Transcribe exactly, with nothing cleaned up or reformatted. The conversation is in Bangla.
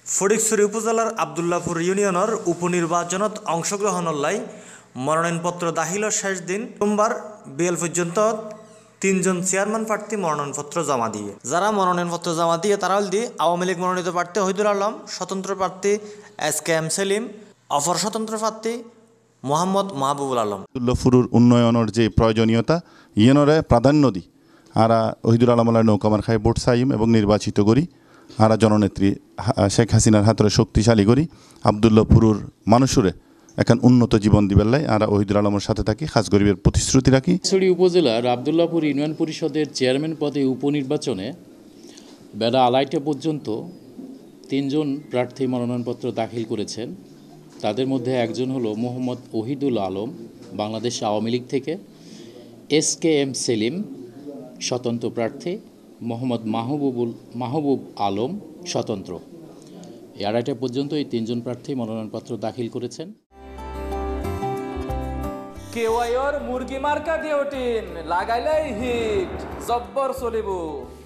ফটিকছড়ি উপজেলার আবদুল্লাপুর ইউনিয়নের উপনির্বাচনত অংশগ্রহণের লাই মনোনয়নপত্র দাখিলের শেষ দিন সোমবার বিকেল পর্যন্ত তিনজন চেয়ারম্যান প্রার্থী মনোনয়নপত্র জমা দিয়ে যারা মনোনয়নপত্র জমা দিয়ে তারা হল দিয়ে আওয়ামী লীগ মনোনীত প্রার্থী হইদুল আলম, স্বতন্ত্র প্রার্থী এস কে এম সেলিম, অপর স্বতন্ত্র প্রার্থী মোহাম্মদ মাহবুবুল আলম। আবদুল্লাপুরের উন্নয়নের যে প্রয়োজনীয়তা ইয়েনরে প্রাধান্য দিই আরা ওহিদুল আলমার নৌকামার খায় ভোট সাইম এবং নির্বাচিত করি আরা জননেত্রী শেখ হাসিনার হাতরে শক্তিশালী করি আবদুল্লাপুরের মানুষরে এখন উন্নত জীবন দিবার লাই আরা ওহিদুল আলমের সাথে থাকি খাস গরিবের প্রতিশ্রুতি রাখি। ফটিকছড়ি উপজেলার আবদুল্লাপুর ইউনিয়ন পরিষদের চেয়ারম্যান পদে উপনির্বাচনে বেলা আড়াইটা পর্যন্ত তিনজন প্রার্থী মনোনয়নপত্র দাখিল করেছেন। তাদের মধ্যে একজন হলো মোহাম্মদ ওহিদুল আলম বাংলাদেশ আওয়ামী লীগ থেকে, এস কে এম সেলিম স্বতন্ত্র প্রার্থী, মোহাম্মদ মাহবুবুল মাহবুব আলম স্বতন্ত্র। এই আড়াইটা পর্যন্ত এই তিনজন প্রার্থী মনোনয়নপত্র দাখিল করেছেন। কেওয়াইর মুরগি মার্কা ডিওটিন লাগাইলেই হিট জব্বর চলিব।